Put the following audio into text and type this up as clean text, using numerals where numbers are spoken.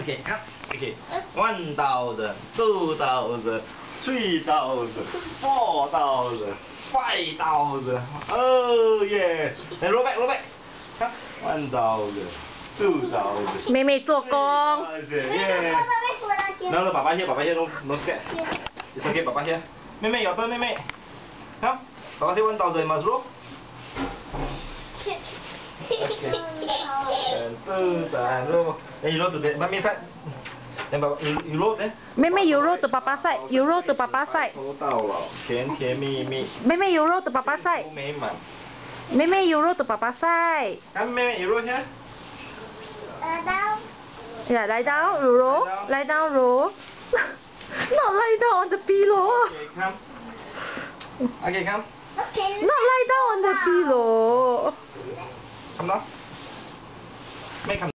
Okay, come. Okay. 1,000, 2,000, 3,000, 4,000, 5,000. Oh yeah. Then roll back, roll back. Come. 1,000, 2,000. 妹妹做工。 Yeah. No, no, Papa here, Papa here. No scared. It's okay, Papa here. 妹妹 your turn, 妹妹. Come. Papa say 1,000, you must roll. Okay. And 2,000 roll. Then you roll to the mommy side. Then Papa, you roll then. 妹妹 you roll to Papa side. You roll to Papa side. 收到了，甜甜蜜蜜。 妹妹 you roll to Papa side. 都美满。 妹妹 you roll to Papa side. Come, 妹妹 you roll here. Down. Yeah, lie down, roll. Lie down, roll. Not lie down on the pillow. Okay, come. Okay, come. Okay. Not lie down on the pillow. Come down. Make come.